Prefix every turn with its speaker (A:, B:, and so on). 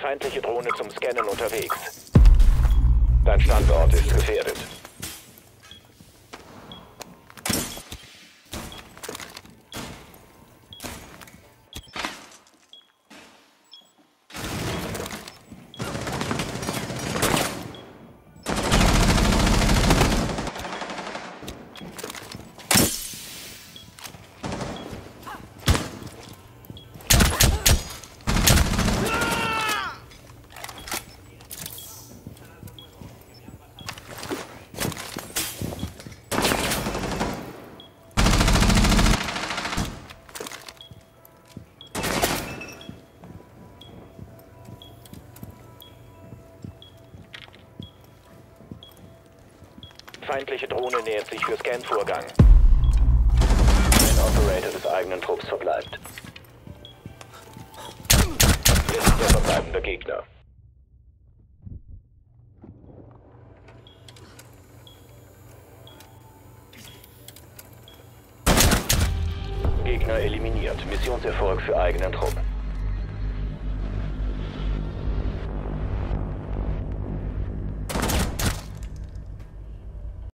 A: Feindliche Drohne zum Scannen unterwegs. Dein Standort ist gefährdet. Feindliche Drohne nähert sich für Scanvorgang. Ein Operator des eigenen Trupps verbleibt. Letzter verbleibender Gegner. Gegner eliminiert. Missionserfolg für eigenen Trupp.